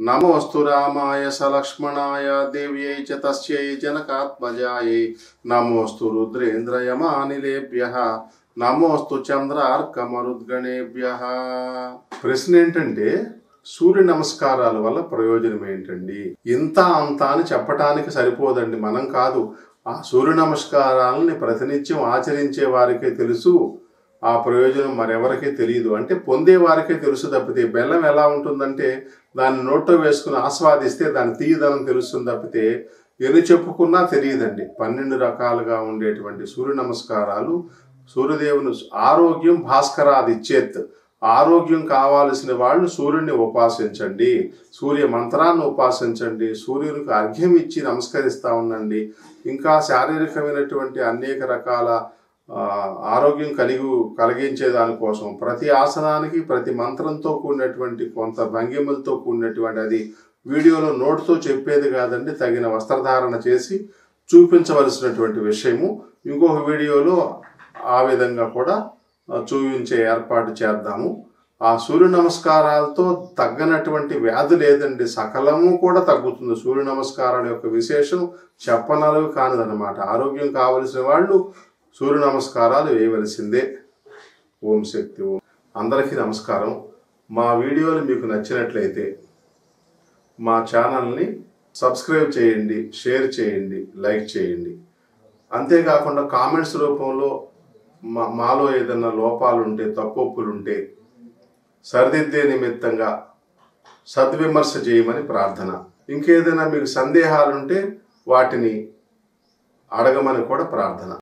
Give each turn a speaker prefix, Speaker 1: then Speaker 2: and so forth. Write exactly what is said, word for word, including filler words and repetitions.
Speaker 1: नमोस्तु रामाय सलक्ष्मणाय देव्यै च तस्यै जनकात्मजायै नमोस्तु रुद्रेन्द्रयमानिलेभ्यः నమోస్తు చంద్రార్కమరుద్గణేభ్యః. ప్రశ్న ఏంటంటే సూర్య నమస్కారాల వల్ల ప్రయోజనం ఏంటండి? ఇంత అంత అని చెప్పటానికి సరిపోదండి. మనం కాదు, ఆ సూర్య నమస్కారాలని ప్రతినిత్యం ఆచరించే వారికే తెలుసు ఆ ప్రయోజనం, మరెవరికీ తెలియదు. అంటే పొందే వారికే తెలుసు తప్పితే, బెల్లం ఎలా ఉంటుందంటే దాన్ని నోట్లో వేసుకుని ఆస్వాదిస్తే దాని తీయదనం తెలుస్తుంది తప్పితే ఎన్ని చెప్పుకున్నా తెలియదండి. పన్నెండు రకాలుగా ఉండేటువంటి సూర్య నమస్కారాలు సూర్యదేవుని ఆరోగ్యం భాస్కరాది ఇచ్చేత్. ఆరోగ్యం కావాల్సిన వాళ్ళు సూర్యుడిని ఉపాసించండి, సూర్య మంత్రాన్ని ఉపాసించండి, సూర్యునికి అర్ఘ్యం ఇచ్చి నమస్కరిస్తూ ఉండండి. ఇంకా శారీరకమైనటువంటి అనేక రకాల ఆరోగ్యం కలిగి కలిగించే దానికోసం ప్రతి ఆసనానికి ప్రతి మంత్రంతో కూడినటువంటి కొంత భంగిమలతో కూడినటువంటి, అది వీడియోలో నోటుతో చెప్పేది కాదండి, తగిన వస్త్రధారణ చేసి చూపించవలసినటువంటి విషయము. ఇంకొక వీడియోలో ఆ విధంగా కూడా చూపించే ఏర్పాటు చేద్దాము. ఆ సూర్య నమస్కారాలతో తగ్గనటువంటి వ్యాధి లేదండి, సకలము కూడా తగ్గుతుంది. సూర్య నమస్కారాల యొక్క విశేషం చెప్పనలవి కానిదన్నమాట. ఆరోగ్యం కావలసిన వాళ్ళు సూర్య నమస్కారాలు వేయవలసిందే. ఓం శక్తి ఓం. అందరికీ నమస్కారం. మా వీడియోలు మీకు నచ్చినట్లయితే మా ఛానల్ని సబ్స్క్రైబ్ చేయండి, షేర్ చేయండి, లైక్ చేయండి. అంతేకాకుండా కామెంట్స్ రూపంలో మా మాలో ఏదైనా లోపాలు ఉంటే, తప్పొప్పులు ఉంటే సరిదిద్దే నిమిత్తంగా సద్విమర్శ చేయమని ప్రార్థన. ఇంకేదైనా మీకు సందేహాలుంటే వాటిని అడగమని కూడా ప్రార్థన.